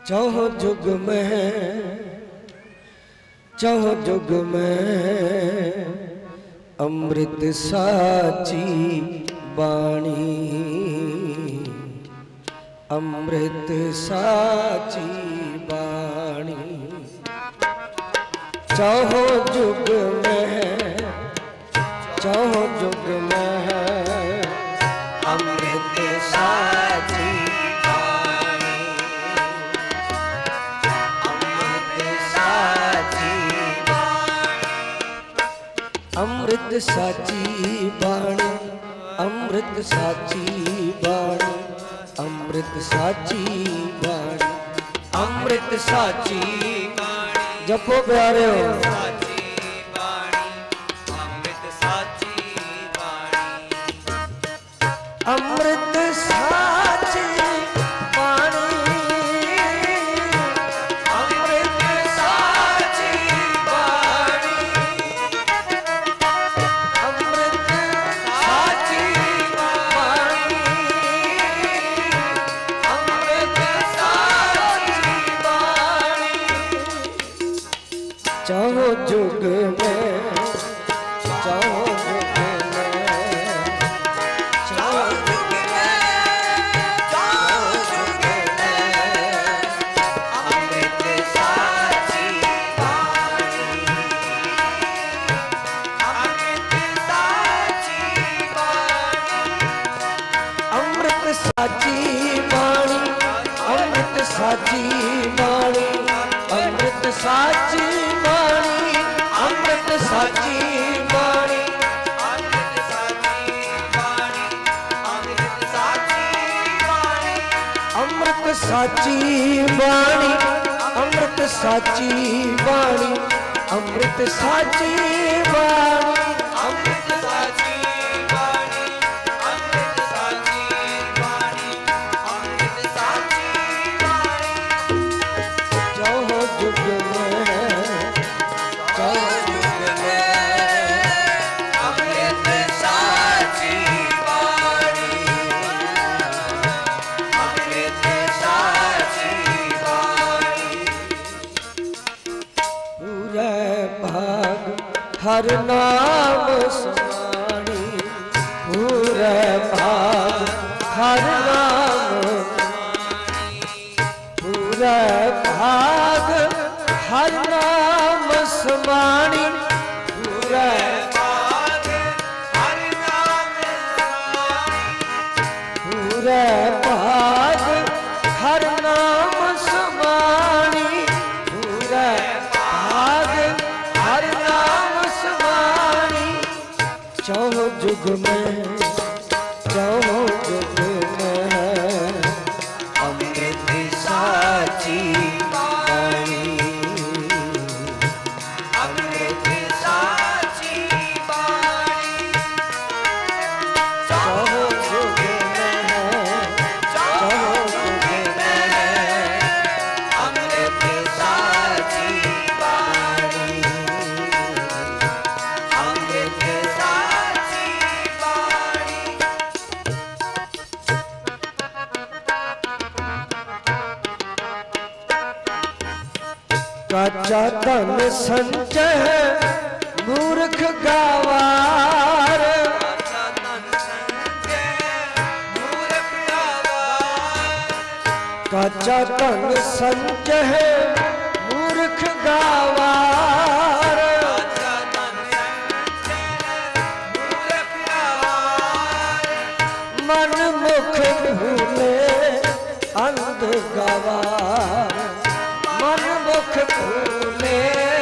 चौह जुग में अमृत साची बाणी, अमृत साची बाणी। चौह जुग में अमृत साची बाणी, अमृत साची बाणी, अमृत साची बाणी, अमृत साची बाणी, अमृत साची बाणी, अमृत साची बाणी। जपो प्यारे हो अमृत साची बाणी, अमृत साची बाणी, अमृत साची बाणी, अमृत साची बाणी। चाहो जुग में साची बाणी, अमृत साची बाणी, अमृत साची बाणी, अमृत साची बाणी, अमृत साची बाणी, अमृत साची बाणी, अमृत साची बाणी, अमृत साची बाणी, अमृत साची बाणी, अमृत साची हर नाम समाणी, पूरे भाग हर नाम, पूरे भाग हर नाम समाणी, पूरे भाग हर नाम समाणी, पूरे भाग हर नाम समाणी, पूरे भाग हर नाम समाणी। चौह जुग में अमृत साची बाणी, अमृत साची बाणी। चौह जुग में अमृत साची बाणी, अमृत साची बाणी। काचा धन संचय मूर्ख गवार, काचा धन संचय मूर्ख गवार, मन मुख भूले अंध गवार, मन मुख भूले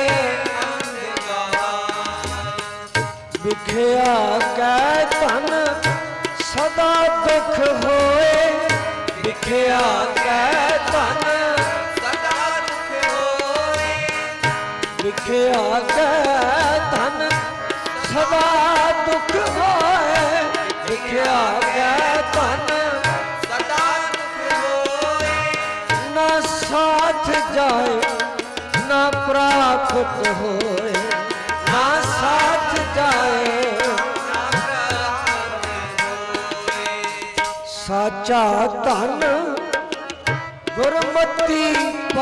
बिखया कै धन सदा दुख होए, बिखया कै धन सदा दुख होए, बिखया कै धन सदा दुख होए, बिखया कै धन सदा दुख होए। ना साथ जाए ना प्राप्त होए, ना साथ जाए साचा धन गुरमति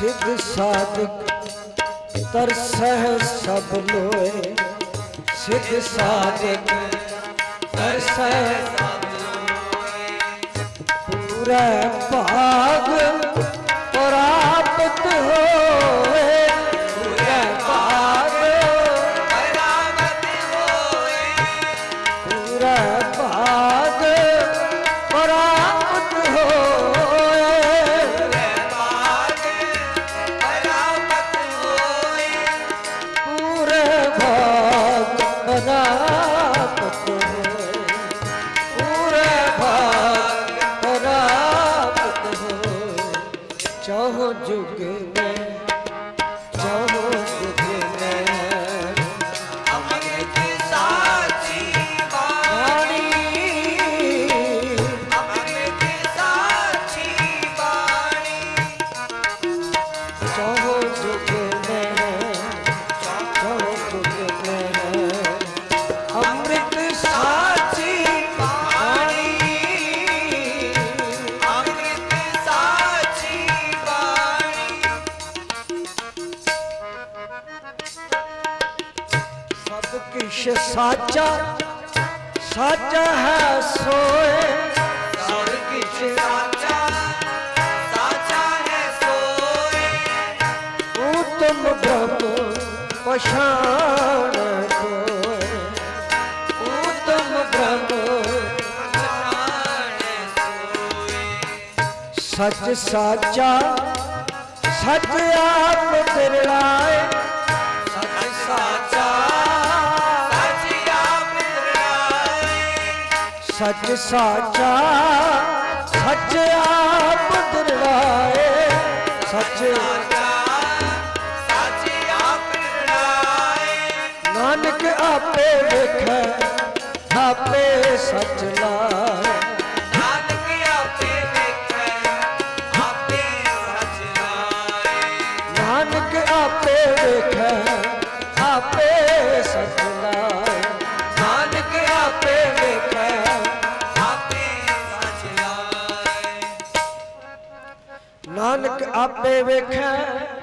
सिद्ध साधिक तरसह सब लोए, सिद्ध साधिक तरसह पूरा भाग प्राप्त होए, पूरा भाग बरामद होए, पूरा भाग प्राप्त होए, भाग बरामद होए, पूरे भाग प्राप्त होए, पूरे भाग प्राप्त होए। चाहो जुग में, चाहो जुग में अमृत साची वाणी, वाणी, अमृत साची वाणी, चाहो जुग में, चाहो जुग में अमृत साची वाणी, अमृत साची वाणी, सब किश साचा, साचा है सोए, सब किछ साचा, साचा है सोए, उत्तम ब्रह्म पछाण कोय, उत्तम ब्रह्म जाने सोए, सच साचा, सच आप दिलाए, सच साचा, सच आप दिलाए, सच साचा, सच आप दिलाए, सच साचा, सच आप दिलाए, नानक आपे वेखै, आपे सच लाए, नानक आपे वेखै, आपे सच लाए, नानक आपे वेखै, आपे सच लाए, नानक आपे वेखै, आपे सच लाए, नानक आपे वेखै,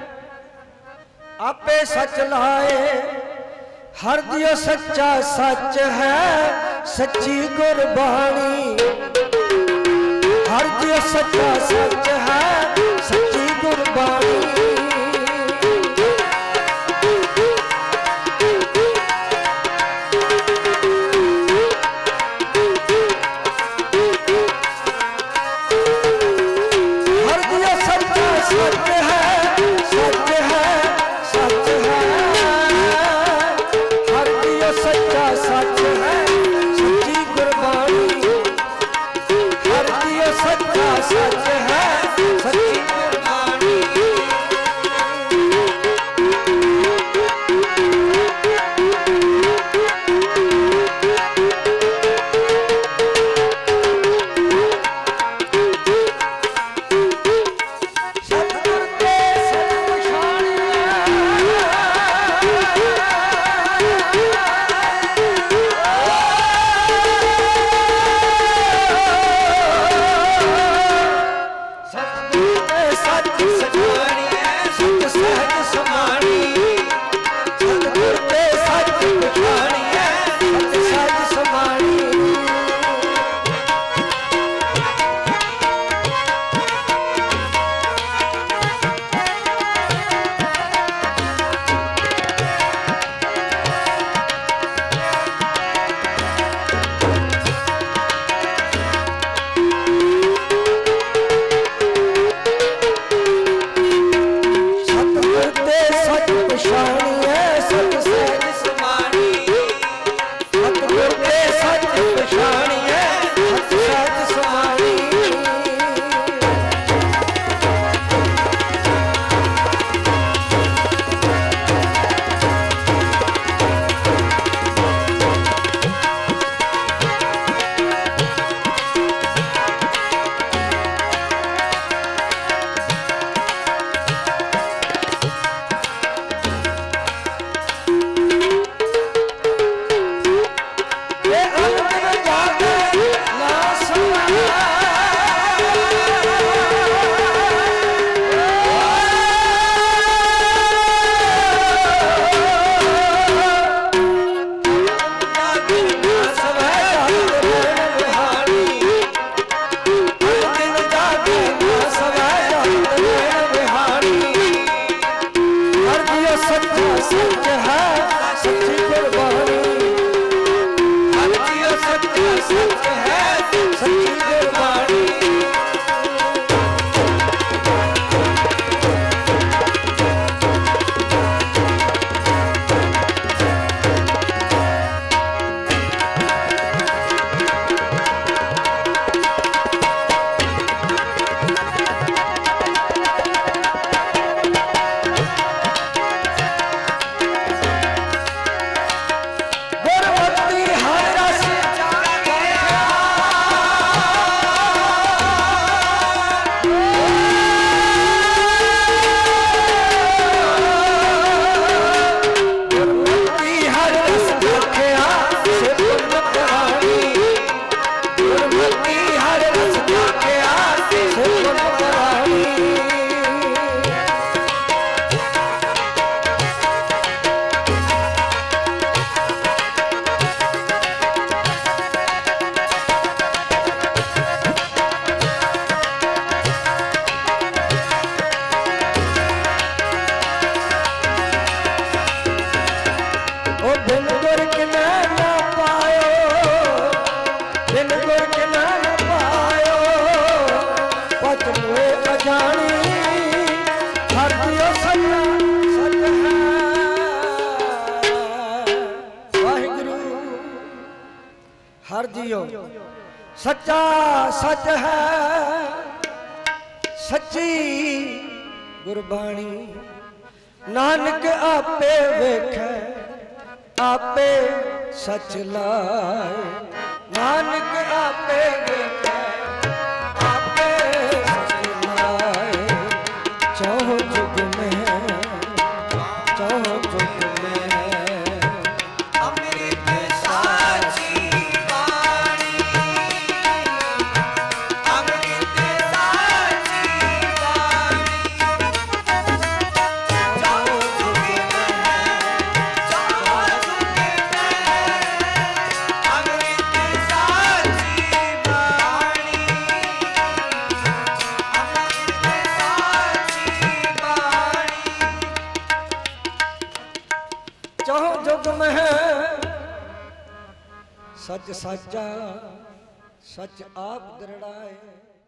आपे सच लाए। हर दियो सच्चा सच है, सच्ची गुरबाणी, हर दियो सच्चा सच है, सच्ची गुरबाणी, हर दियो सच्चा सच है, सच है, सच है, हर दियो सच्चा सच है, सच्ची गुरबाणी, हर दियो सच्चा सच है, सच्ची गुरबाणी। सतगुर के सच सचवाणी, सच सहज समाणी, सतगुर के सच पछाणी है, सच सहज समाणी। जानी हर दियो सच्चा सच है। वाहिगुरु हर दियो सच्चा सच है, सच्ची गुरबाणी नानक आपे वेखे आपे सच लाए। नानक आपे वेखे आपे सच लाए। चौह जुग में चौह जुग में अमृत साची वाणी, अमृत साची वाणी। चौह जुग में, चौह जुग में, अमृत साची वाणी, अमृत साची वाणी। चौह जुग में सच साचा सच आप दृढ़ाए।